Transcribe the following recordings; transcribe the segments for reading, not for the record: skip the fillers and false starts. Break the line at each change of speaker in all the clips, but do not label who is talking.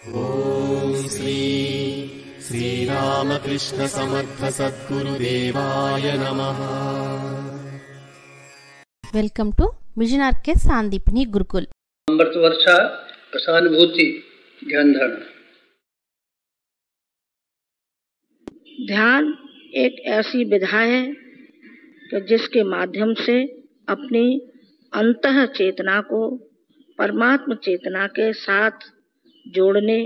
ओम श्री श्रीरामकृष्ण समर्थ सद्गुरुदेवाय नमः।
वेलकम टू मिशन आर्केस्ट सांदीपनी गुरुकुल।
अमृत वर्षा रसानुभूति ध्यान धारणा। ध्यान एक ऐसी विधा है कि जिसके माध्यम से अपनी अंतः चेतना को परमात्म चेतना के साथ जोड़ने,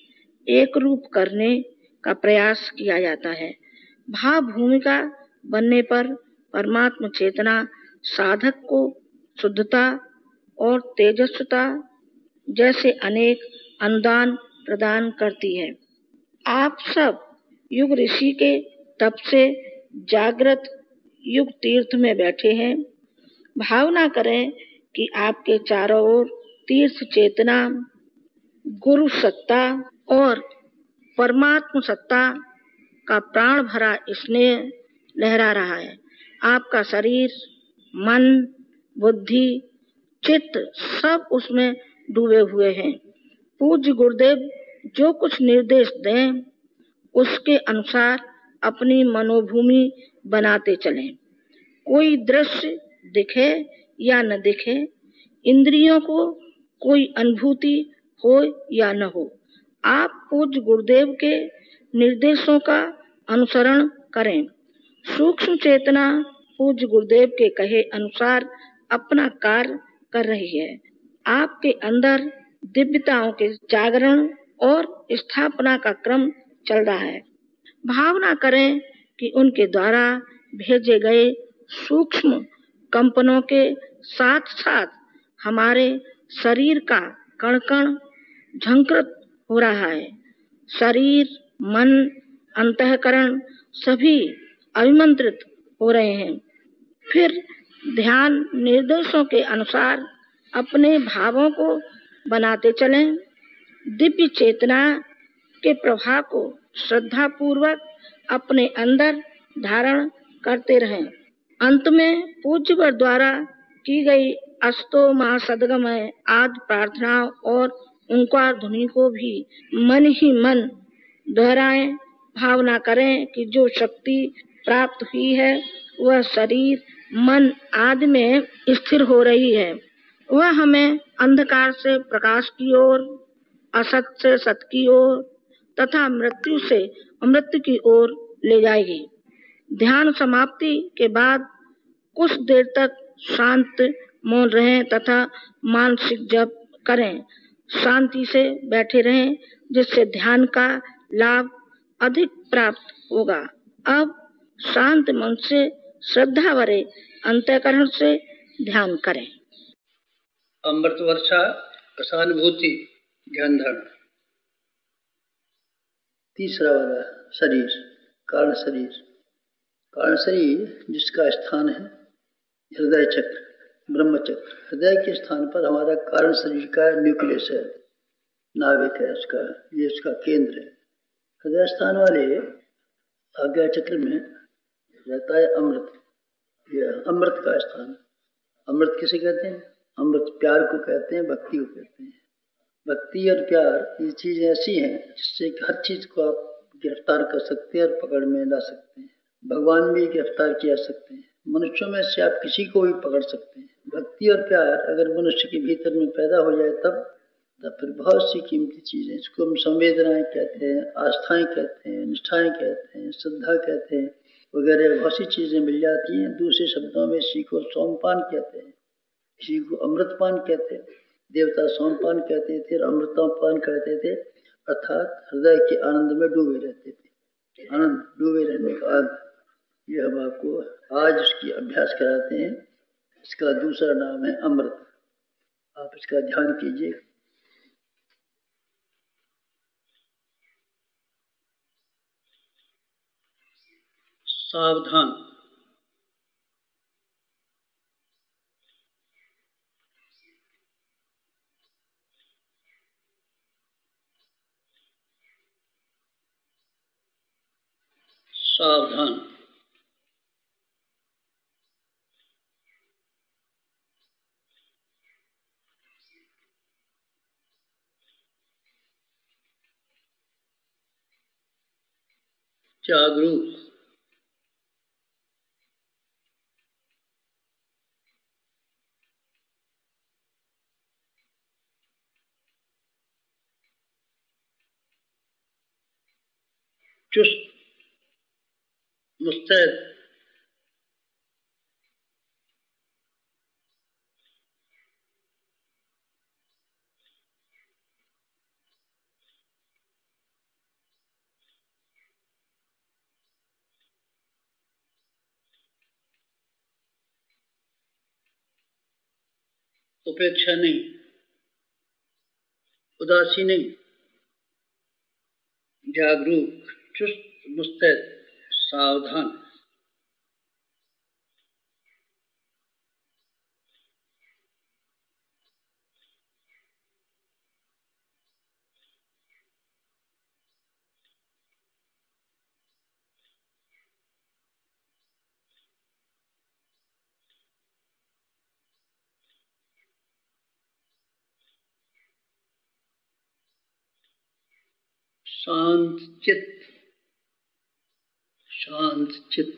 एक रूप करने का प्रयास किया जाता है। भाव भूमिका बनने पर परमात्म चेतना साधक को शुद्धता और तेजस्विता जैसे अनेक अनुदान प्रदान करती है। आप सब युग ऋषि के तप से जागृत युग तीर्थ में बैठे हैं। भावना करें कि आपके चारों ओर तीर्थ चेतना, गुरु सत्ता और परमात्म सत्ता का प्राण भरा स्नेह लहरा रहा है। आपका शरीर, मन, बुद्धि, चित्त सब उसमें डूबे हुए हैं। पूज्य गुरुदेव जो कुछ निर्देश दें उसके अनुसार अपनी मनोभूमि बनाते चलें। कोई दृश्य दिखे या न दिखे, इंद्रियों को कोई अनुभूति हो या न हो, आप पूज्य गुरुदेव के निर्देशों का अनुसरण करें। सूक्ष्म चेतना पूज्य गुरुदेव के कहे अनुसार अपना कार्य कर रही है। आपके अंदर दिव्यताओं के जागरण और स्थापना का क्रम चल रहा है। भावना करें कि उनके द्वारा भेजे गए सूक्ष्म कंपनों के साथ साथ हमारे शरीर का कण कण झंकृत हो रहा है। शरीर, मन, अंतःकरण सभी अभिमंत्रित हो रहे हैं। फिर ध्यान निर्देशों के अनुसार अपने भावों को बनाते चलें। दिव्य चेतना के प्रभाव को श्रद्धा पूर्वक अपने अंदर धारण करते रहें। अंत में पूज्यवर द्वारा की गई अस्तो मा सद्गमय आदि प्रार्थनाओं और ओंकार ध्वनि को भी मन ही मन दोहराएं। भावना करें कि जो शक्ति प्राप्त हुई है वह शरीर, मन आदि में स्थिर हो रही है। वह हमें अंधकार से प्रकाश की ओर, असत से सत की ओर तथा मृत्यु से अमृत की ओर ले जाएगी। ध्यान समाप्ति के बाद कुछ देर तक शांत मौन रहें तथा मानसिक जप करें। शांति से बैठे रहें जिससे ध्यान का लाभ अधिक प्राप्त होगा। अब शांत मन से श्रद्धा भरे अंतःकरण से ध्यान करें। अमृत वर्षा रसानुभूति ध्यान धारणा। तीसरा वाला शरीर, कारण शरीर। कारण शरीर जिसका स्थान है हृदय चक्र, ब्रह्म चक्र। हृदय के स्थान पर हमारा कारण शरीर का न्यूक्लियस है, नाभिक है, ये उसका केंद्र है। हृदय स्थान वाले आज्ञा चक्र में रहता है अमृत। यह अमृत का स्थान। अमृत किसे कहते हैं? अमृत प्यार को कहते हैं, भक्ति को कहते हैं। भक्ति और प्यार ये चीज ऐसी है जिससे हर चीज को आप गिरफ्तार कर सकते हैं और पकड़ में ला सकते हैं। भगवान भी गिरफ्तार किया सकते हैं, मनुष्यों में से आप किसी को भी पकड़ सकते हैं। भक्ति और प्यार अगर मनुष्य के भीतर में पैदा हो जाए तब फिर बहुत सी कीमती चीजें, इसको हम संवेदनाएं कहते हैं, आस्थाएं कहते हैं, निष्ठाएं कहते हैं, श्रद्धा कहते हैं, वगैरह बहुत सी चीजें मिल जाती हैं। दूसरे शब्दों में इसी को सोमपान कहते हैं, इसी को अमृतपान कहते हैं। देवता सोमपान कहते थे और अमृतपान कहते थे, अर्थात हृदय के आनंद में डूबे रहते थे। आनंद डूबे रहने का बाद ये हम आपको आज उसकी अभ्यास कराते हैं। इसका दूसरा नाम है अमृत। आप इसका ध्यान कीजिए। सावधान। सावधान।
जागरूक, चुस्त, मुस्तैद, उपेक्षा नहीं, उदासी नहीं, जागरूक, चुस्त, मुस्तैद, सावधान। शांत चित्त, शांत चित्त,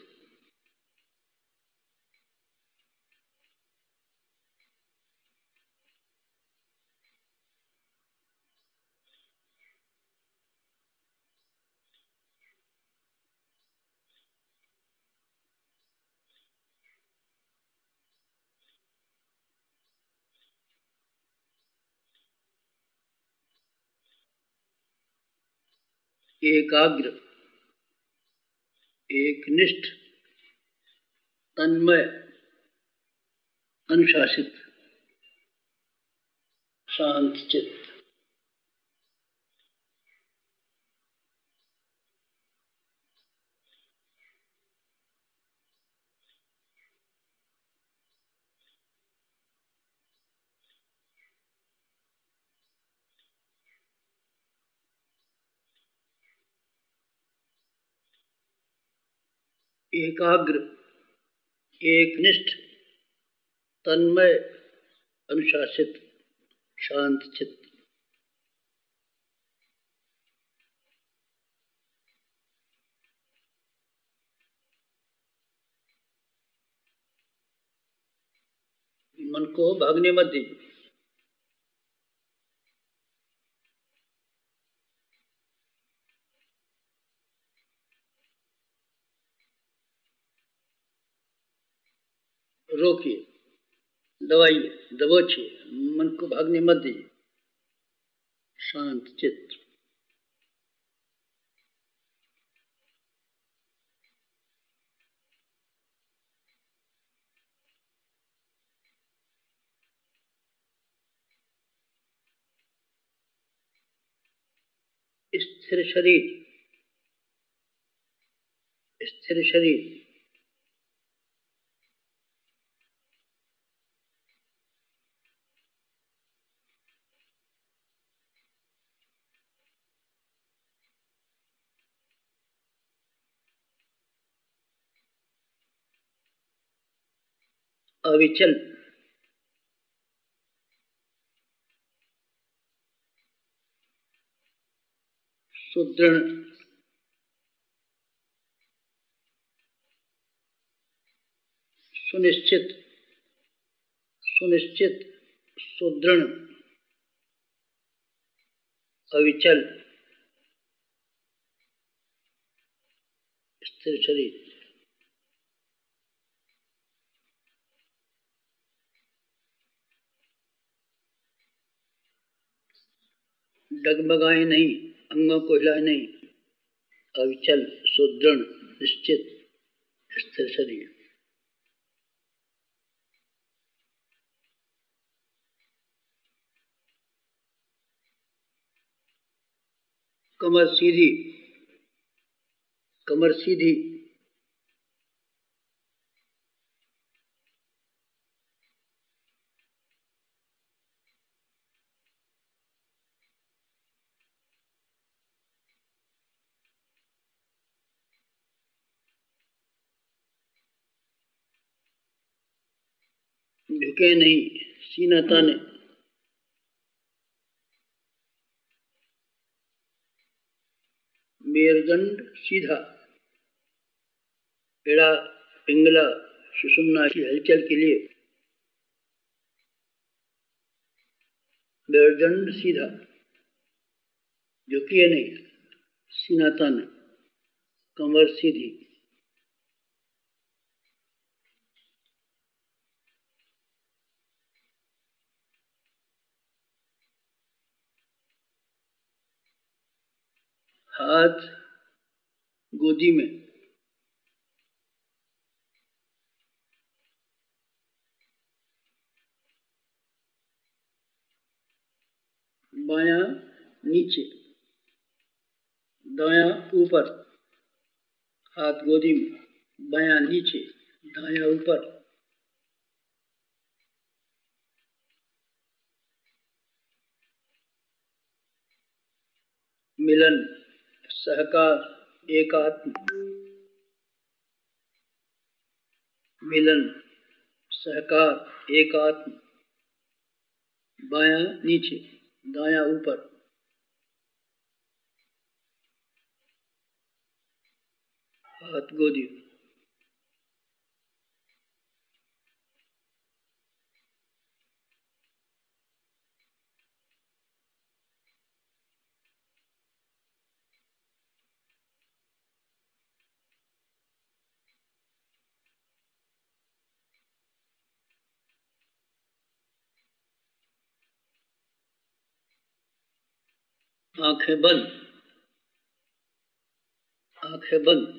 एकाग्र, एकनिष्ठ, तन्मय, अनुशासित, शांत चित्त। एकाग्र, एकनिष्ठ, तन्मय, अनुशासित, शांत चित्त। मन को भागने मत दीजिए। रोकिए, दबाइए, दबोचिए, मन को भागने मत दीजिए। शांत चित्त। स्थिर शरीर, स्थिर शरीर, अविचल, सुदृढ़, सुनिश्चित, सुनिश्चित, सुदृढ़, अविचल, स्थिर शरीर। डगमगाए नहीं, अंगों को हिलाए नहीं। अविचल, सुदृढ़, निश्चित, स्थिर शरीर। कमर सीधी, कमर सीधी, झुके नहीं, सीना ताने। मेरुदंड सीधा, पेड़ा, पिंगला, सुषुम्ना की हलचल के लिए मेरुदंड सीधा, झुकिए नहीं, सीना तान, कमर सीधी। हाथ गोदी में, बायां नीचे, दायां ऊपर। हाथ गोदी में, बायां नीचे, दायां ऊपर। मिलन, सहकार, एकात्म। मिलन, सहकार, एकात्म। बायां नीचे, दायां ऊपर। हाथ गोदी। आंखें बंद, आंखें बंद।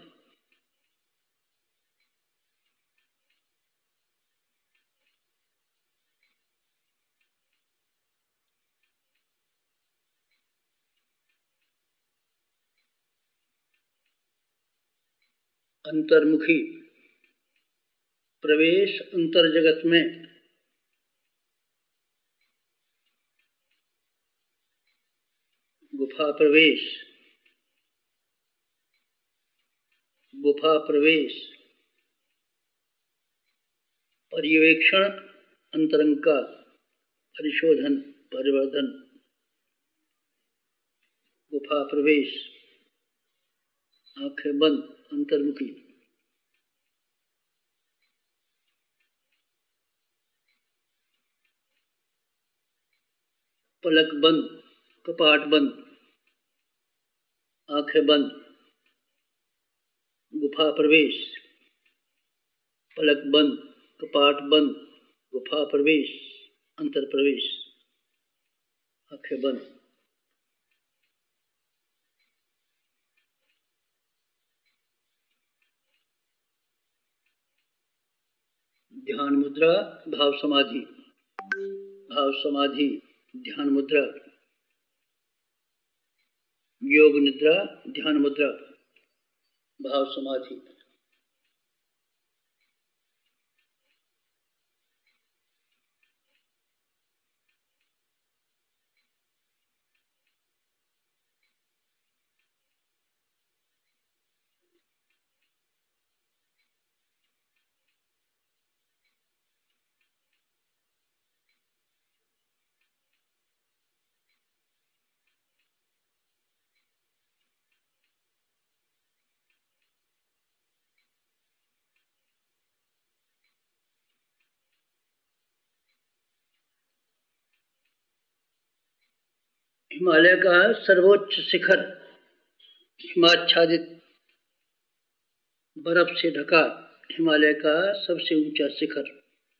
अंतर्मुखी, प्रवेश अंतर जगत में। गुफा प्रवेश, गुफा प्रवेश। पर्यवेक्षण अंतरंग का, परिशोधन, परिवर्धन। गुफा प्रवेश, आंखें बंद, अंतर्मुखी। पलक बंद, कपाट बंद, आंखें बंद। गुफा प्रवेश, पलक बंद, कपाट बंद, गुफा प्रवेश, अंतर प्रवेश, आंखें बंद। ध्यान मुद्रा, भाव समाधि, भाव समाधि, ध्यान मुद्रा। योग निद्रा, ध्यान मुद्रा, भाव समाधि। हिमालय का सर्वोच्च शिखर, हिमाच्छादित बर्फ से ढका हिमालय का सबसे ऊंचा शिखर।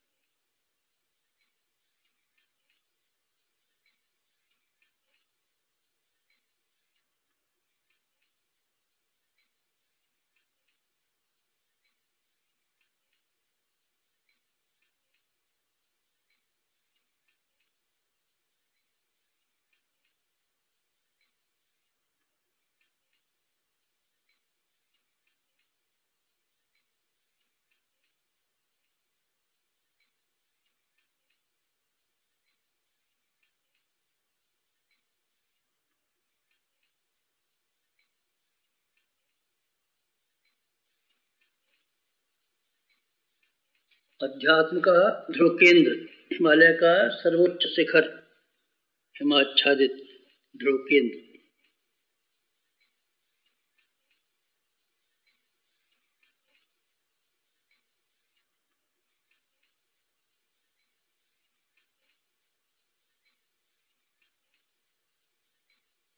अध्यात्म का ध्रुव केंद्र, हिमालय का सर्वोच्च शिखर, हिमाच्छादित ध्रुव केंद्र।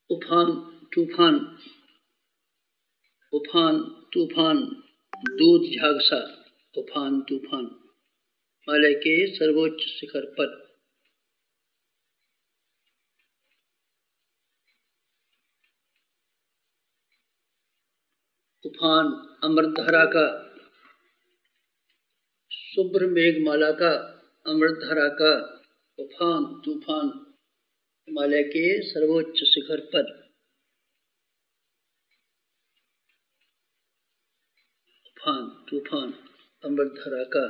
उफान तूफान, उफान तूफान, दूध झागसा, उफान तूफान, हिमालय के सर्वोच्च शिखर पर। उफान अमृतधारा का, शुभ्र मेघमाला का, अमृतधारा का उफान तूफान, हिमालय के सर्वोच्च शिखर पर। उफान तूफान अमृतधारा का।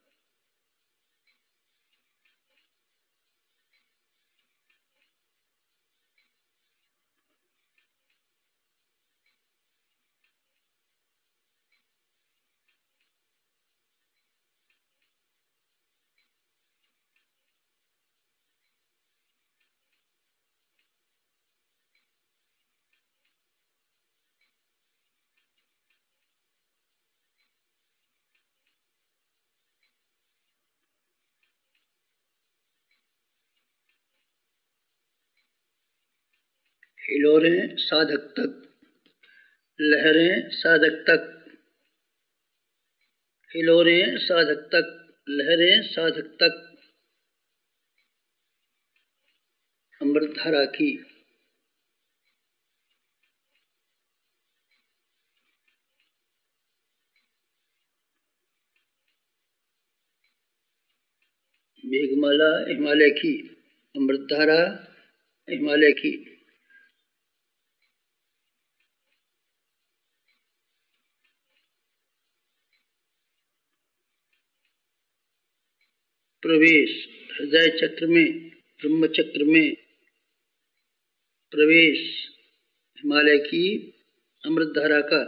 हिलोरें साधक तक, लहरें साधक तक, हिलोरें साधक तक, लहरें साधक तक, अमृतधारा की। मेघमाला हिमालय की, अमृतधारा हिमालय की। प्रवेश हृदय चक्र में, ब्रह्म चक्र में प्रवेश, हिमालय की अमृतधारा का।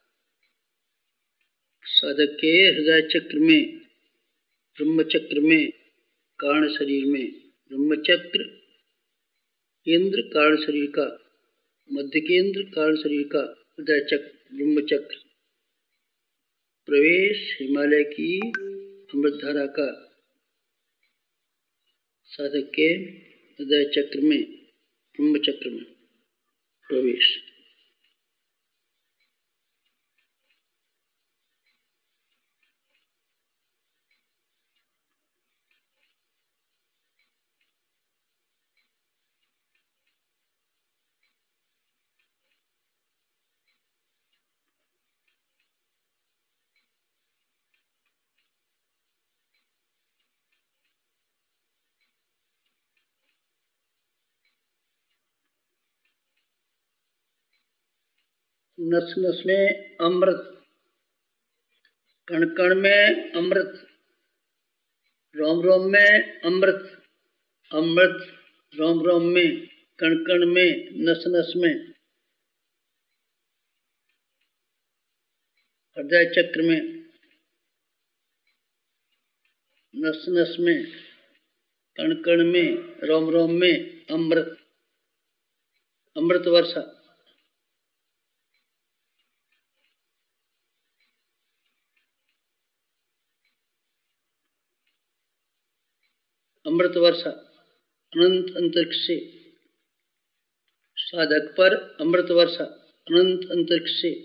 साधक के हृदय चक्र में, ब्रह्म चक्र में, कारण शरीर में। ब्रह्म चक्र केंद्र कारण शरीर का, मध्य केंद्र कारण शरीर का, हृदय चक्र ब्रह्म चक्र। प्रवेश हिमालय की अमृतधारा का, साधक के हृदय चक्र में, ब्रह्म चक्र में प्रवेश। नस नस में अमृत, कण कण में अमृत, रोम रोम में अमृत, अमृत रोम रोम में, कण कण में, नस नस में। हृदय चक्र में, नस नस में, कण कण में, रोम रोम में अमृत, अमृत वर्षा। अमृत वर्षा अनंत अंतरिक्ष से, साधक पर अमृत वर्षा अनंत अंतरिक्ष से।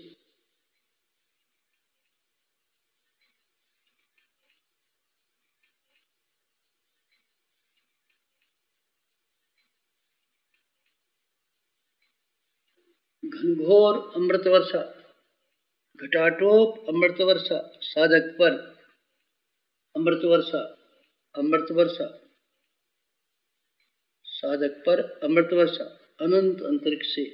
घनघोर अमृत वर्षा, घटाटोप अमृत वर्षा, साधक पर अमृत वर्षा, अमृत वर्षा, साधक पर अमृत वर्षा अनंत अंतरिक्ष से।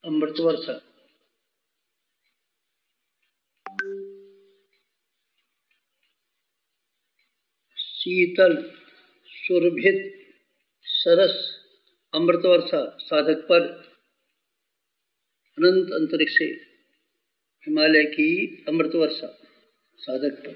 अमृत वर्षा। शीतल सुरभित सरस अमृत वर्षा साधक पर, अनंत अंतरिक्ष से हिमालय की अमृत वर्षा साधक पर।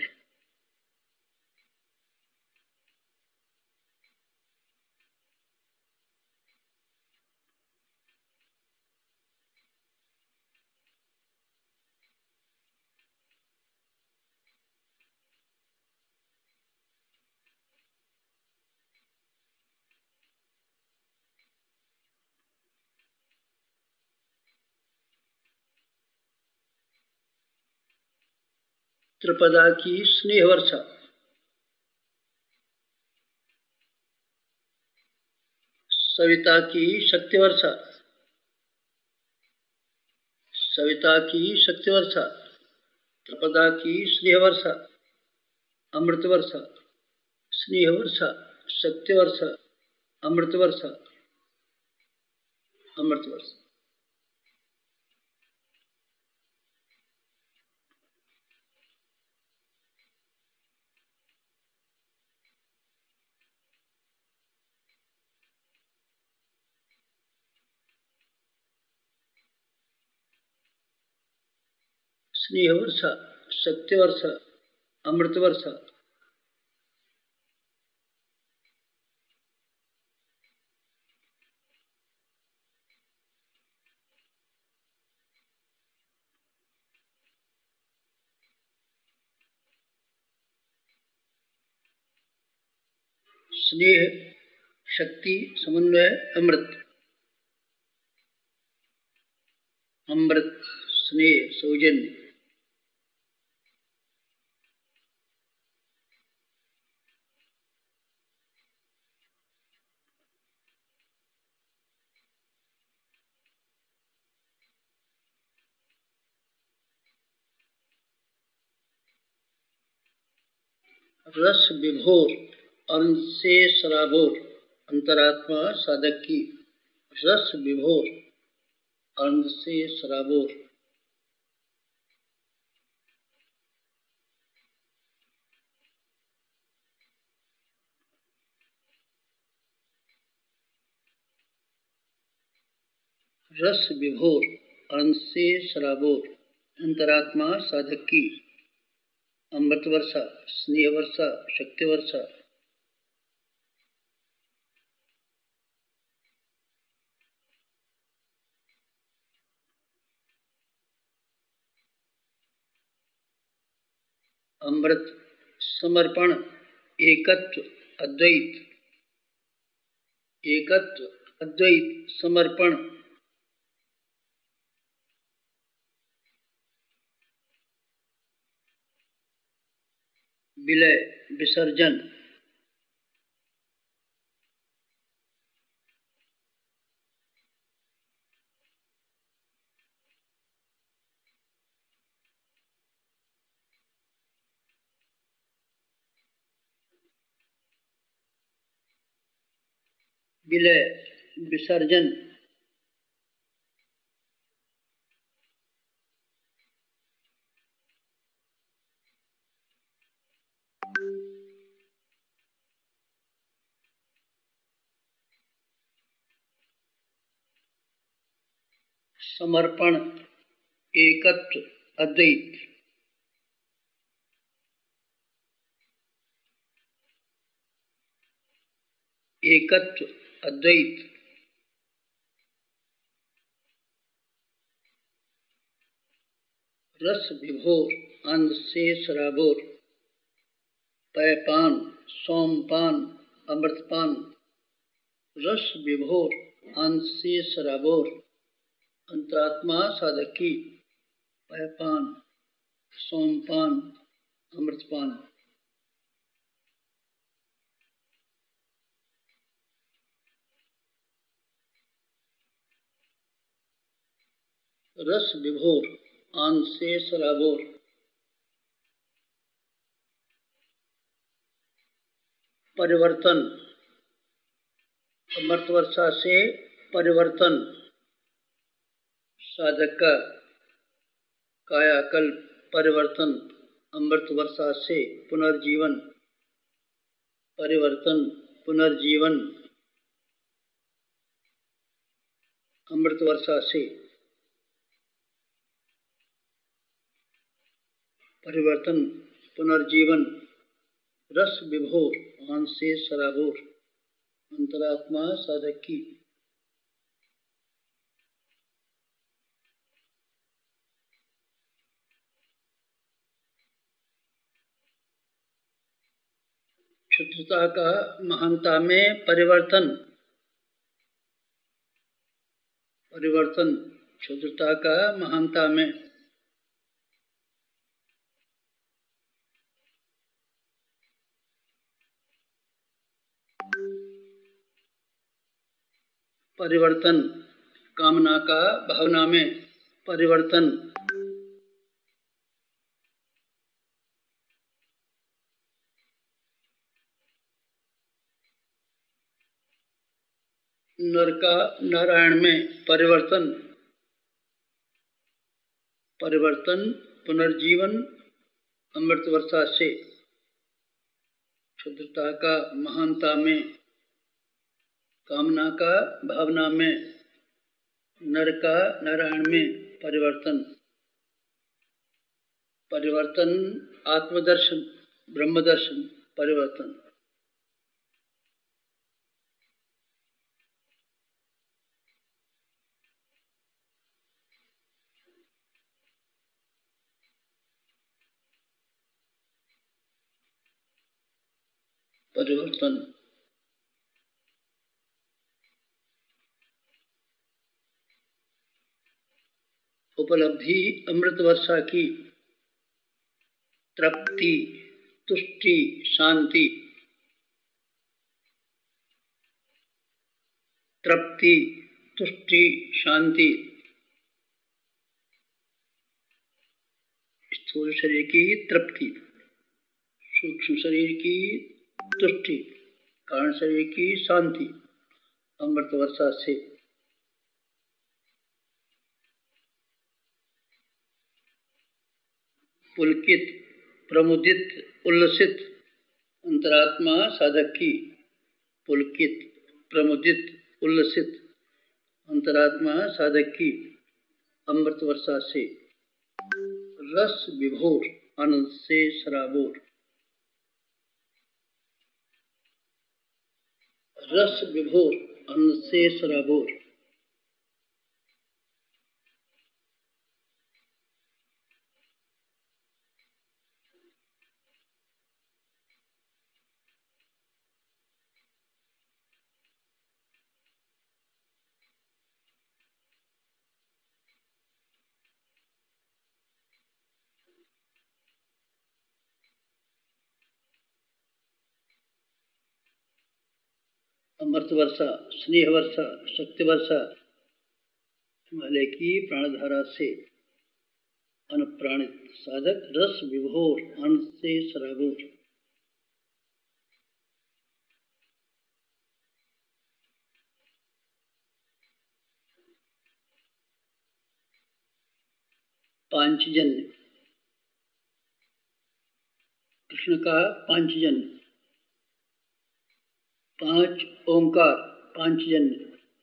त्रिपदा की स्नेह वर्षा, सविता की शक्ति वर्षा, सविता की शक्ति वर्षा, त्रिपदा की स्नेह वर्षा, अमृत वर्षा, स्नेह वर्षा, शक्ति वर्षा, अमृत वर्षा, अमृत वर्षा। स्नेह वर्षा, शक्ति वर्षा, अमृत वर्षा। स्नेह शक्ति समन्वय अमृत, अमृत स्नेह सौजन्य। रस विभोर अनंत से सराबोर, अंतरात्मा साधक की रस विभोर अनंत से सराबोर। रस विभोर अनंत से सराबोर, अंतरात्मा साधक की अमृत वर्षा, स्नेह वर्षा, शक्ति वर्षा। अमृत समर्पण एकत्व अद्वैत, एकत्व अद्वैत समर्पण। विलय विसर्जन, विलय विसर्जन। समर्पण एकत्व अद्वैत, एकत्व अद्वैत। रस विभोर आनंद से सराबोर, पैपान सोमपान अमृतपान। रस विभोर आनंद से सराबोर, अंतरात्मा साधक की पैपान सोमपान अमृतपान। रस विभोर आनंद से सराबोर, परिवर्तन अमृत वर्षा से परिवर्तन, साधक का कायाकल्प परिवर्तन, अमृत वर्षा से पुनर्जीवन, परिवर्तन पुनर्जीवन, अमृत वर्षा से परिवर्तन पुनर्जीवन, रस विभोर आंश से सराबोर, अंतरात्मा साधक की क्षुद्रता का महानता में परिवर्तन, परिवर्तन क्षुद्रता का महानता में, परिवर्तन कामना का भावना में, परिवर्तन नर का नारायण में, परिवर्तन, परिवर्तन पुनर्जीवन, अमृत वर्षा से क्षुद्रता का महानता में, कामना का भावना में, नर का नारायण में, परिवर्तन, परिवर्तन आत्मदर्शन ब्रह्मदर्शन, परिवर्तन परिवर्तन उपलब्धि अमृत वर्षा की, तृप्ति तुष्टि शांति, तृप्ति तुष्टि शांति, स्थूल शरीर की तृप्ति, सूक्ष्म शरीर की तुष्टि, कारण शरीर की शांति, अमृत वर्षा से पुलकित प्रमुदित उल्लसित, अंतरात्मा साधक की पुलकित प्रमुदित उल्लसित, अंतरात्मा साधक की अमृत वर्षा से रस विभोर आनंद से सराबोर, रस विभोर आनंद से सराबोर, अमृत वर्षा, स्नेह वर्षा, शक्ति वर्षा, हिमालय की प्राणधारा से अनुप्राणित साधक रस विभोर आनंद से सराबोर, पांचजन्य कृष्ण का पांचजन्य, पांच ओंकार पांचजन्य,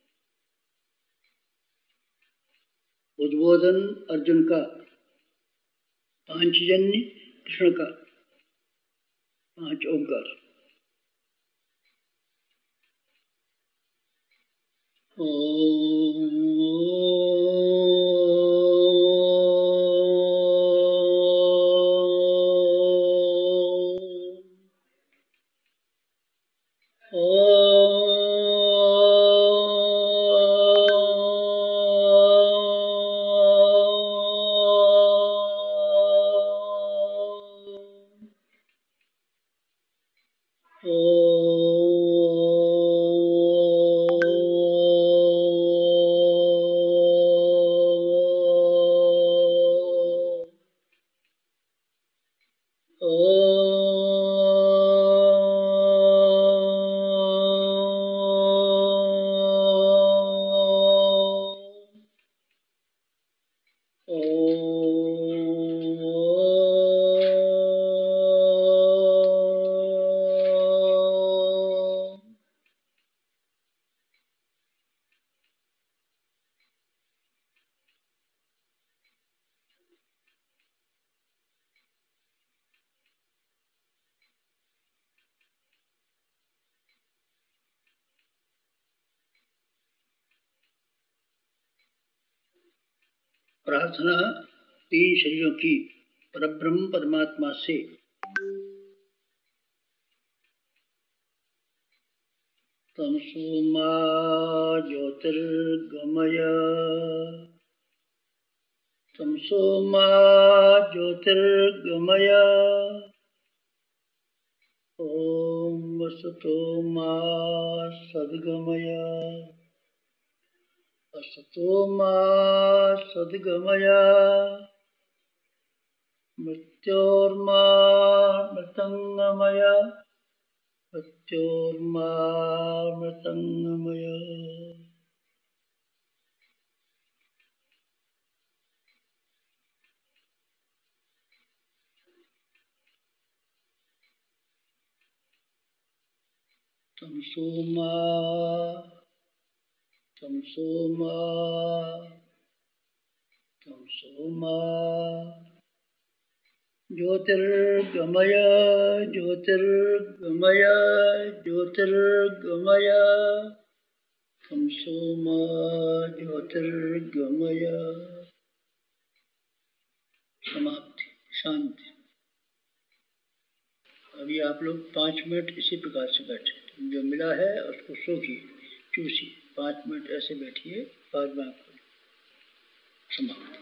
उद्बोधन अर्जुन का पांचजन्य, कृष्ण का पांच ओंकार, प्रार्थना तीन शरीरों की परब्रह्म परमात्मा से तमसो मा ज्योतिर्गमय, तमसो मा ज्योतिर्गमय, ओम वसतो मा सद्गमय, असतो मा सद्गमय, मृत्योर्मा मृतंगमय, मृत्योर्मा मृतंगमय। तमसो मा, तमसो मा, तमसो मा ज्योतिर्गमय, ज्योतिर्गमय, ज्योतिर्गमय, तमसो मा ज्योतिर्गमय। समाप्ति, शांति। अभी आप लोग 5 मिनट इसी प्रकार से बैठे, जो मिला है उसको सोखिए, चूसिए। 5 मिनट ऐसे बैठिए, बाद में आपको समाप्त।